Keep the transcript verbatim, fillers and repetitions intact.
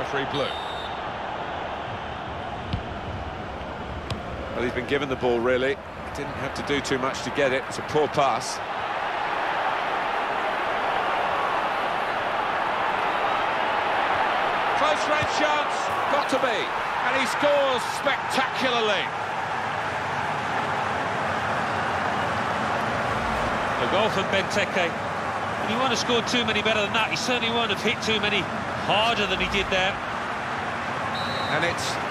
referee blew. Well, he's been given the ball, really. Didn't have to do too much to get it. It's a poor pass. Close range chance, got to be. And he scores spectacularly. A goal from Benteke. And he won't have scored too many better than that. He certainly won't have hit too many harder than he did there. And it's